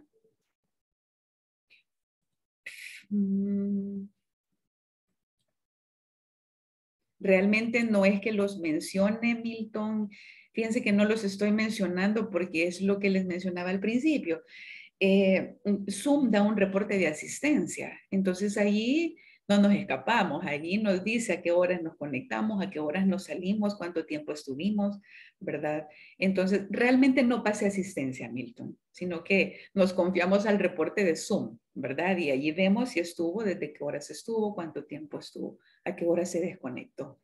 Realmente no es que los mencione Milton. Fíjense que no los estoy mencionando porque es lo que les mencionaba al principio. Zoom da un reporte de asistencia. Entonces ahí no nos escapamos. Allí nos dice a qué horas nos conectamos, a qué horas nos salimos, cuánto tiempo estuvimos, ¿verdad? Entonces realmente no pase asistencia, Milton, sino que nos confiamos al reporte de Zoom, ¿verdad? Y allí vemos si estuvo, desde qué horas estuvo, cuánto tiempo estuvo, a qué hora se desconectó.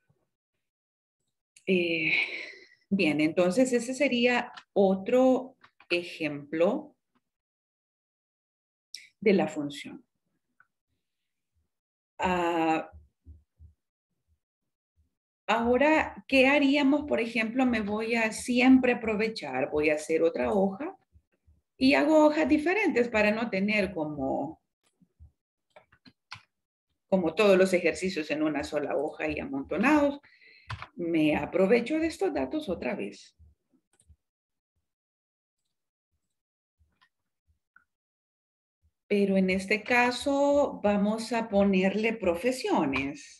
Bien, entonces ese sería otro ejemplo de la función. Ahora, ¿qué haríamos? Por ejemplo, me voy a siempre aprovechar, voy a hacer otra hoja y hago hojas diferentes para no tener como todos los ejercicios en una sola hoja y amontonados. Me aprovecho de estos datos otra vez. Pero en este caso vamos a ponerle profesiones.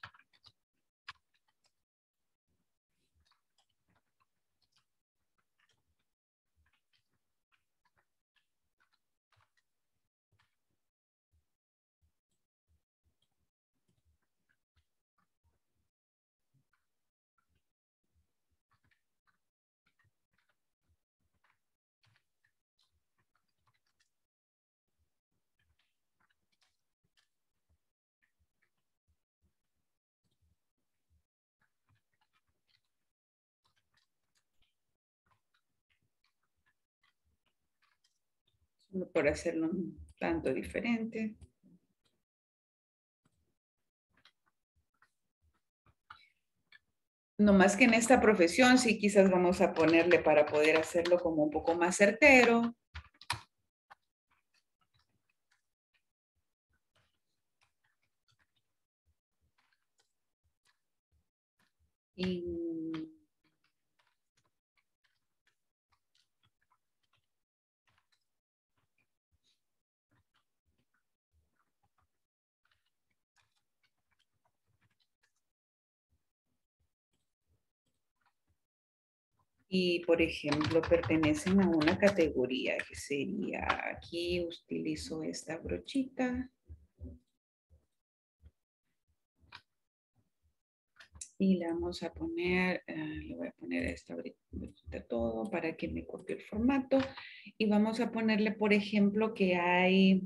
Solo por hacerlo un tanto diferente. No más que en esta profesión sí quizás vamos a ponerle para poder hacerlo como un poco más certero. Y y, por ejemplo, pertenecen a una categoría que sería, aquí utilizo esta brochita. Y le vamos a poner, le voy a poner esta brochita todo para que me copie el formato. Y vamos a ponerle, por ejemplo, que hay,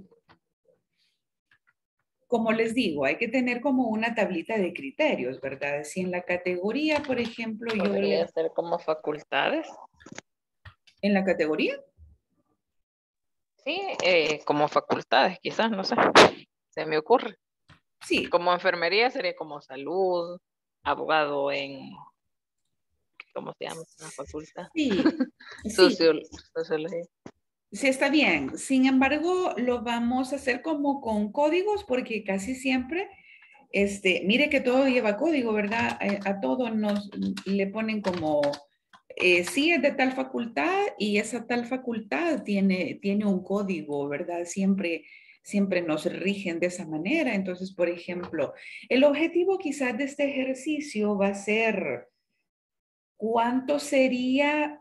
como les digo, hay que tener como una tablita de criterios, ¿verdad? Si en la categoría, por ejemplo, yo Podría le... ser como facultades. ¿En la categoría? Sí, como facultades, quizás, no sé. Se me ocurre. Sí. Como enfermería sería como salud, abogado en, ¿cómo se llama la facultad? Sí, sí. Sociología. Sí, está bien. Sin embargo, lo vamos a hacer como con códigos porque casi siempre, mire que todo lleva código, ¿verdad? A todo nos le ponen como, sí es de tal facultad y esa tal facultad tiene un código, ¿verdad? Siempre nos rigen de esa manera. Entonces, por ejemplo, el objetivo quizás de este ejercicio va a ser, ¿cuánto sería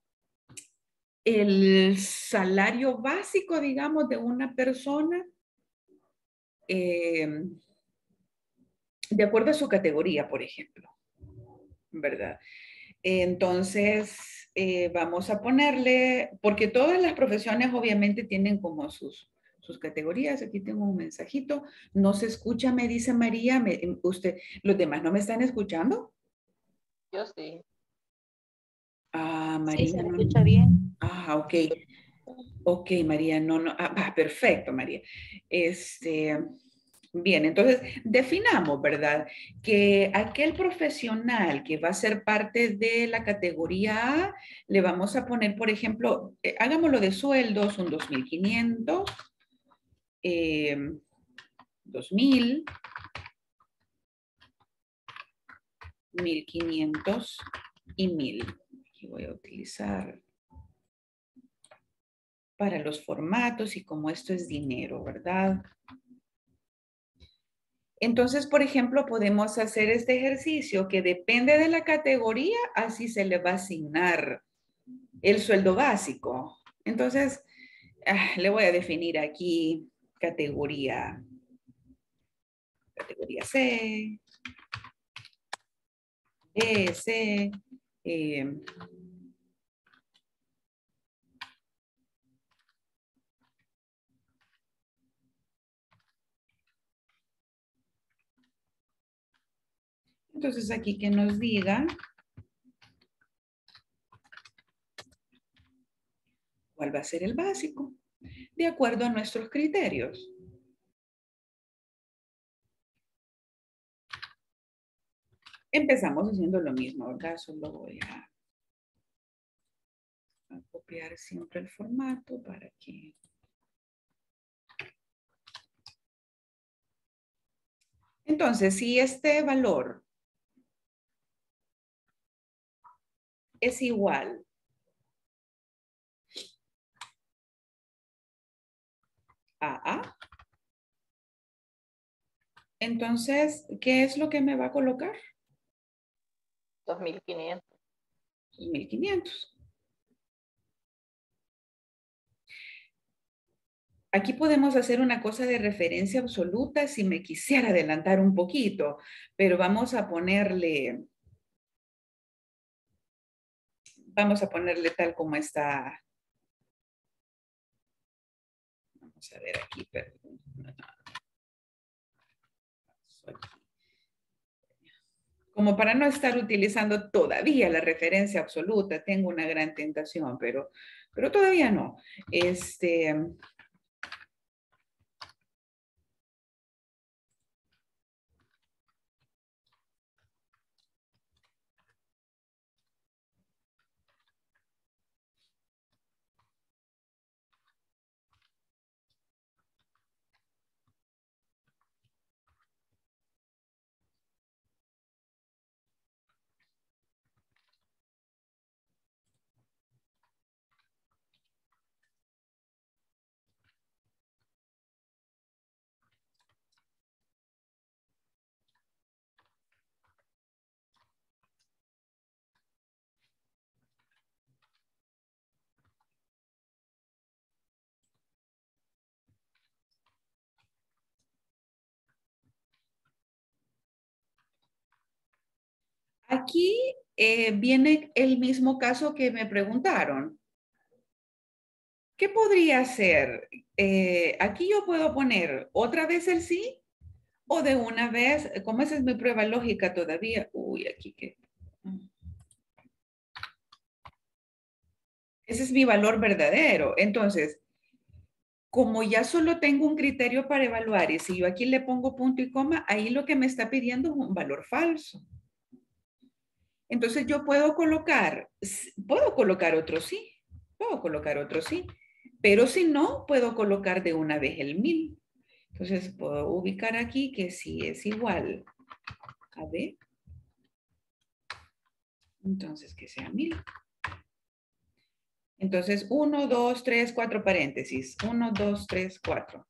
el salario básico, digamos, de una persona de acuerdo a su categoría, por ejemplo, ¿verdad? Entonces, vamos a ponerle, porque todas las profesiones obviamente tienen como sus categorías. Aquí tengo un mensajito. No se escucha, me dice María. Usted, ¿los demás no me están escuchando? Yo sí. Ah, Sí, María, se le no. escucha bien. Ah, ok. Ok, María, no. Perfecto, María. Bien, entonces definamos, ¿verdad? Que aquel profesional que va a ser parte de la categoría A, le vamos a poner, por ejemplo, hagámoslo de sueldos, un 2.500, 2.000, 1.500 y 1.000. Aquí voy a utilizar para los formatos y como esto es dinero, ¿verdad? Entonces, por ejemplo, podemos hacer este ejercicio que depende de la categoría, así se le va a asignar el sueldo básico. Entonces, le voy a definir aquí categoría C, B, C, entonces aquí que nos diga cuál va a ser el básico, de acuerdo a nuestros criterios. Empezamos haciendo lo mismo, ¿verdad? Solo voy a copiar siempre el formato para que... Entonces, si este valor es igual a A, entonces, ¿qué es lo que me va a colocar? 2.500. 2.500. Aquí podemos hacer una cosa de referencia absoluta si me quisiera adelantar un poquito, pero vamos a ponerle tal como está. Vamos a ver aquí, perdón. Como para no estar utilizando todavía la referencia absoluta, tengo una gran tentación, pero todavía no. Aquí viene el mismo caso que me preguntaron. ¿Qué podría ser? Aquí yo puedo poner otra vez el sí o de una vez, como esa es mi prueba lógica todavía. Uy, aquí que... Ese es mi valor verdadero. Entonces, como ya solo tengo un criterio para evaluar y si yo aquí le pongo punto y coma, ahí lo que me está pidiendo es un valor falso. Entonces yo puedo colocar otro sí, pero si no, puedo colocar de una vez el 1000. Entonces puedo ubicar aquí que sí es igual a B. Entonces que sea 1000. Entonces 1, 2, 3, 4 paréntesis. 1, 2, 3, 4.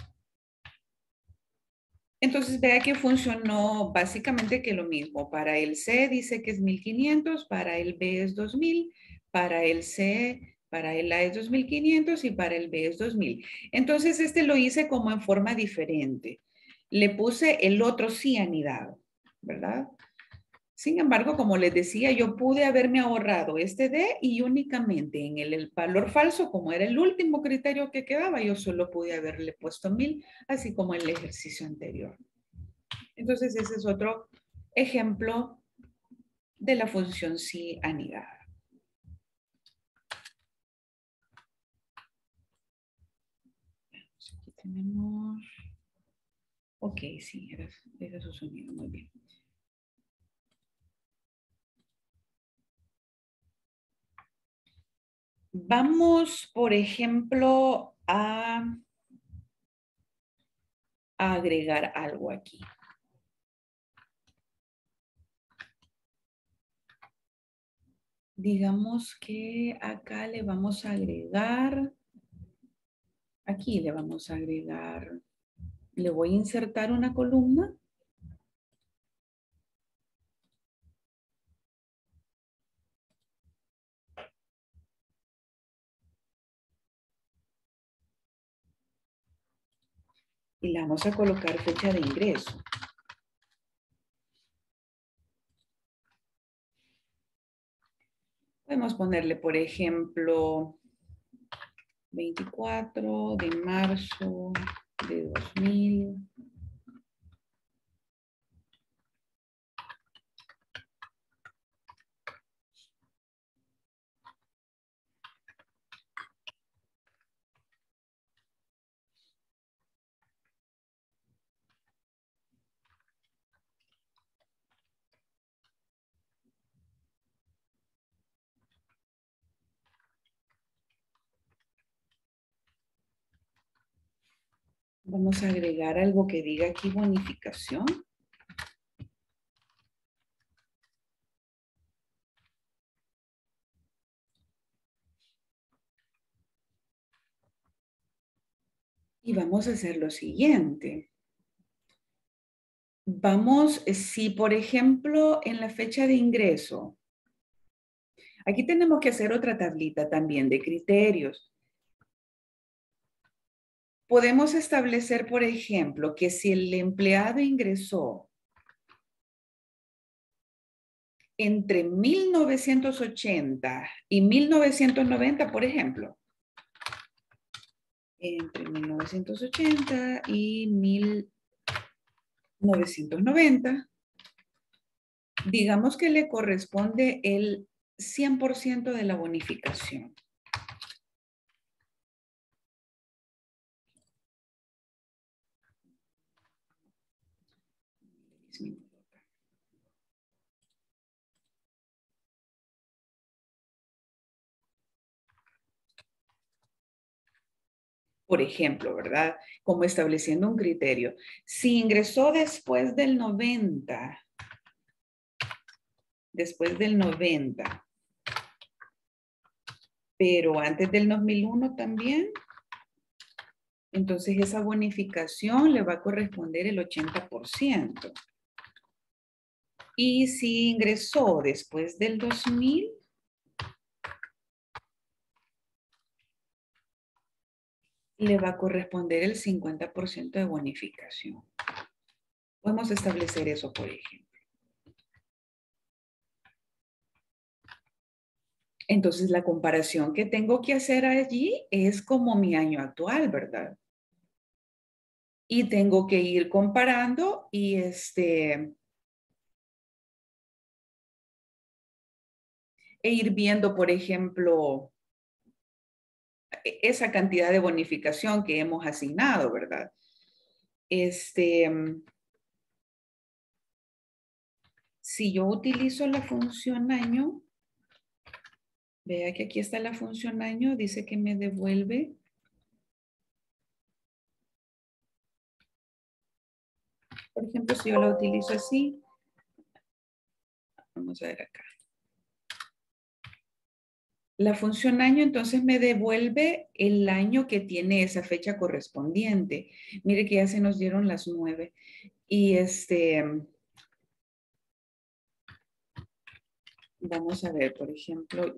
Entonces vea que funcionó básicamente que lo mismo. Para el C dice que es 1500, para el B es 2000, para el C, para el A es 2500 y para el B es 2000. Entonces este lo hice como en forma diferente. Le puse el otro sí anidado, ¿verdad? Sin embargo, como les decía, yo pude haberme ahorrado este D y únicamente en el valor falso, como era el último criterio que quedaba, yo solo pude haberle puesto 1000, así como en el ejercicio anterior. Entonces, ese es otro ejemplo de la función sí anidada. Aquí tenemos... Ok, sí, era su sonido, muy bien. Vamos, por ejemplo, a agregar algo aquí. Digamos que acá le vamos a agregar, aquí le vamos a agregar, le voy a insertar una columna. Y le vamos a colocar fecha de ingreso. Podemos ponerle, por ejemplo, 24 de marzo de 2000. Vamos a agregar algo que diga aquí bonificación. Y vamos a hacer lo siguiente. Vamos, si por ejemplo en la fecha de ingreso, aquí tenemos que hacer otra tablita también de criterios. Podemos establecer, por ejemplo, que si el empleado ingresó entre 1980 y 1990, por ejemplo, entre 1980 y 1990, digamos que le corresponde el 100% de la bonificación. Por ejemplo, ¿verdad? Como estableciendo un criterio. Si ingresó después del 90, pero antes del 2001 también, entonces esa bonificación le va a corresponder el 80%. Y si ingresó después del 2000, le va a corresponder el 50% de bonificación. Podemos establecer eso, por ejemplo. Entonces, la comparación que tengo que hacer allí es como mi año actual, ¿verdad? Y tengo que ir comparando y e ir viendo, por ejemplo, esa cantidad de bonificación que hemos asignado, ¿verdad? Si yo utilizo la función año, vea que aquí está la función año, dice que me devuelve. Por ejemplo, si yo la utilizo así, vamos a ver acá. La función año entonces me devuelve el año que tiene esa fecha correspondiente. Mire que ya se nos dieron las 9. Y vamos a ver, por ejemplo,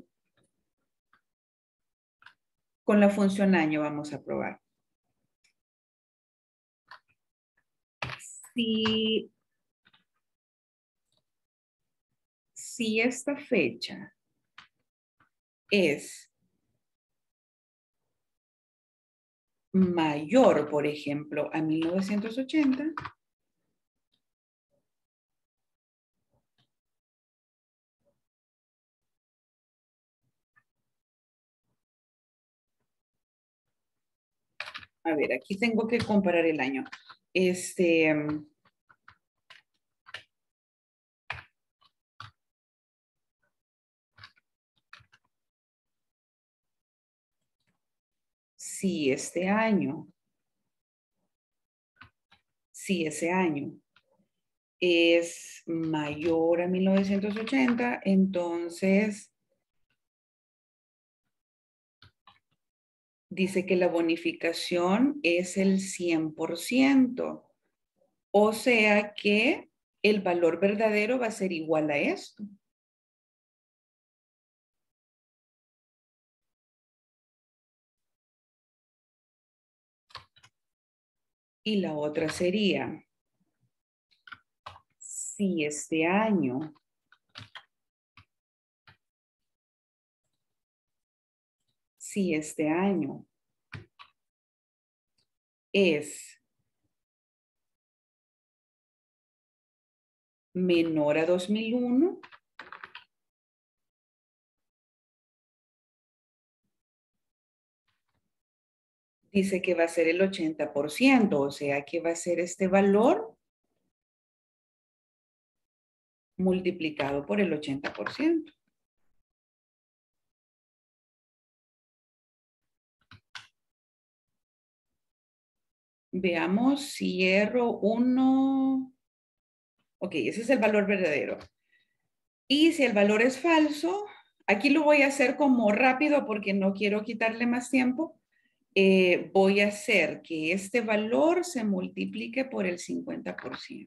con la función año vamos a probar. Si esta fecha es mayor, por ejemplo, a 1980, a ver, aquí tengo que comparar el año. Si ese año es mayor a 1980, entonces dice que la bonificación es el 100%. O sea que el valor verdadero va a ser igual a esto. Y la otra sería, si este año es menor a 2001, dice que va a ser el 80%, o sea que va a ser este valor multiplicado por el 80%. Veamos si cierro 1. Ok, ese es el valor verdadero. Y si el valor es falso, aquí lo voy a hacer como rápido porque no quiero quitarle más tiempo. Voy a hacer que este valor se multiplique por el 50%.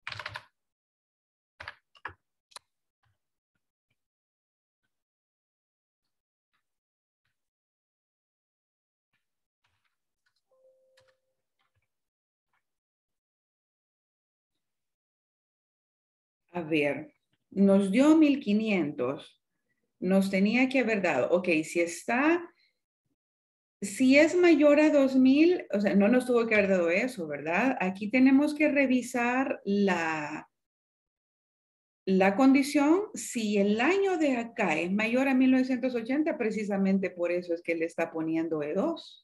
A ver, nos dio 1500. Nos tenía que haber dado, ok, si es mayor a 2000, o sea, no nos tuvo que haber dado eso, ¿verdad? Aquí tenemos que revisar la condición. Si el año de acá es mayor a 1980, precisamente por eso es que le está poniendo E2.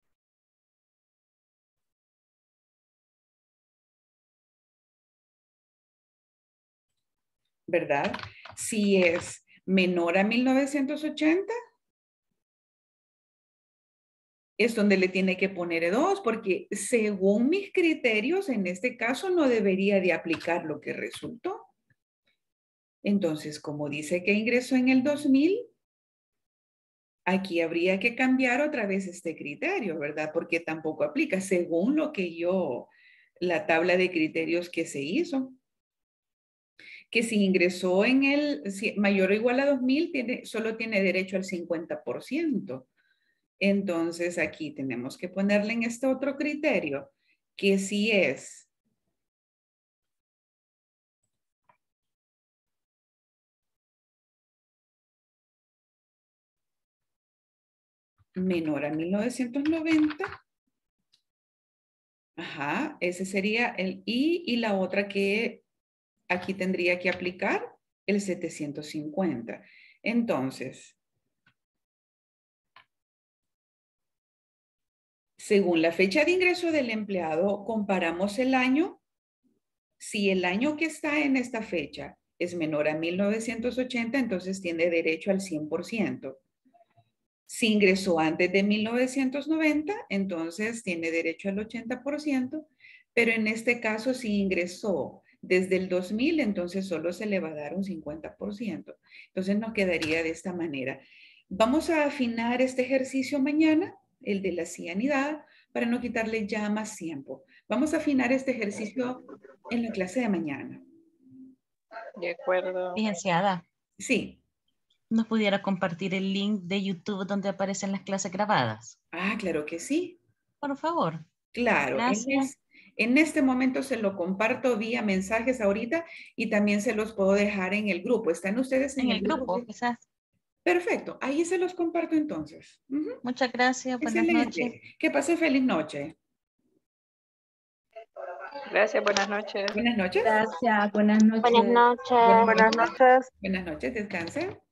¿Verdad? Si es menor a 1980, es donde le tiene que poner E2, porque según mis criterios, en este caso no debería de aplicar lo que resultó. Entonces, como dice que ingresó en el 2000, aquí habría que cambiar otra vez este criterio, ¿verdad? Porque tampoco aplica según la tabla de criterios que se hizo. Que si ingresó en mayor o igual a 2000, solo tiene derecho al 50%. Entonces aquí tenemos que ponerle en este otro criterio que si es menor a 1990. Ajá, ese sería el I y la otra que aquí tendría que aplicar el 750. Entonces, según la fecha de ingreso del empleado, comparamos el año. Si el año que está en esta fecha es menor a 1980, entonces tiene derecho al 100%. Si ingresó antes de 1990, entonces tiene derecho al 80%, pero en este caso si ingresó desde el 2000, entonces solo se le va a dar un 50%. Entonces nos quedaría de esta manera. Vamos a afinar este ejercicio mañana, el de la cianidad, para no quitarle ya más tiempo. Vamos a afinar este ejercicio en la clase de mañana. De acuerdo. Licenciada, Sí. ¿nos pudiera compartir el link de YouTube donde aparecen las clases grabadas? Ah, claro que sí. Por favor. Claro, Gracias. en este momento se lo comparto vía mensajes ahorita y también se los puedo dejar en el grupo. ¿Están ustedes en En el el grupo? grupo, quizás. Perfecto, ahí se los comparto entonces. Ujú. Muchas gracias. Buenas Excelente. noches. Que pase feliz noche. Gracias, buenas noches. Buenas noches. Gracias, buenas noches. Buenas noches. Buenas Buenas noches. Buenas noches, descansen.